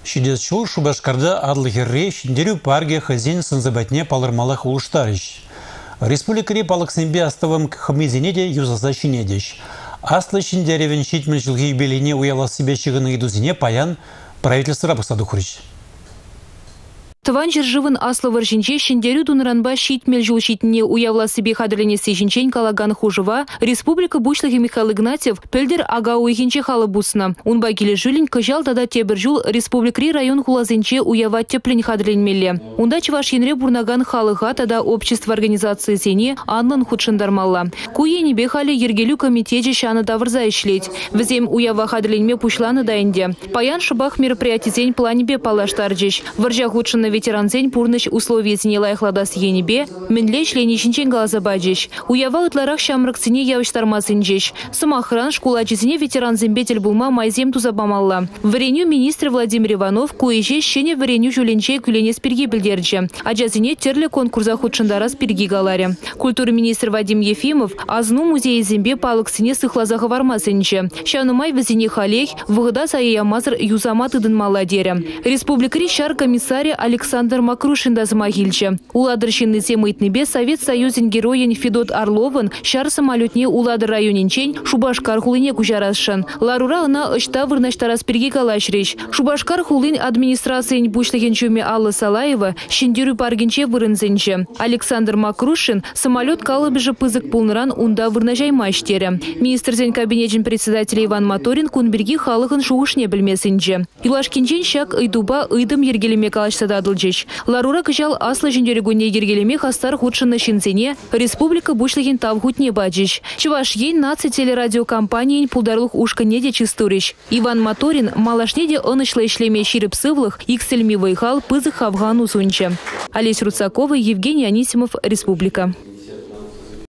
Шидес чул Шубашкарда адлыгерре шиндерю парге хазин сынзабатне палырмалах улыштарыш. Республикари палыксенбе астывым хымезенеде юзаса шинедеш. Аслы шиндеревен шитмел жылғы юбилейне уяла себе чыгыны идузине паян правительство рабыса духурыш. Тыван жыржывын аслы варжинче шиндерю тунранба щитмел жул щитне уявла себе хадырленесе жинчен калаган хужева Республика бучлыхи Михаил Игнатьев пельдер ага уйхинче халы бусна. Унба келе жилин кыжал тада тебір жул Республикри район хулазинче уява теплен хадырленмелле. Унда чваш енре бурнаган халыға тада общество организации зене анлын худшындармалла. Куе небе халі ергелю комитете шаны давырза ишлеть. Візем уява хадырленме пушланы дайынде. Паян шыбах мероприятизень планебе палаштарджеш. Варжа худшынны ветеранзень пурныш условия зене лайхладас енебе, менле членичинчен галазабаджеш. Уява ытларах шамрыксыне явыштармасынжеш. Самахран шкулачизине ветеранзембетель булма майзем тузабамалла. Вареню министр Владимир Иванов куеже щене вареню жуленче күленес перги билдерджи. Аджазине терле конкурса худшындарас перги галаре. Культура министр Вадим Ефимов азну музей зембе палыксыне сыхлазага вармасынче. Шанумай вазине халех вғыда саяямазыр юзама тыдын маладере. Республикари шар комиссаре Александр Макрушин дазмагильче. Уладырщинный земытнебе Совет Союзен героин Федот Орловын шар самолетне уладыр районинчен Шубашкар хулине кужарасшын. Ларура ына ышта вырнаштарас перги калашреш. Шубашкар хулин администрациян бушлыгенчуме Алла Салаева шиндерю паргенче вырынзенче. Александр Макрушин самолет калыбыжы пызык пулныран унда вырнажаймаштере. Министрзен кабинетен председателя Иван Моторин кунберги халыгын шуышне білмесінче. Юлашкинчен шак ыйдуба ыйдым ергелеме калашсада Ларура кыжал аслы жіндерегуне ергелеме хастар худшынны шинзене республика бушлыгин тавхутне баджиш. Чуваш ейн наци телерадиокомпаниян пулдарлух ушка неде чистуриш. Иван Моторин малашнеде онышлы ишлеме ширип сывлых иксельми вайхал пызы хавгану сунче. Олесь Руцакова, Евгений Анисимов, Республика.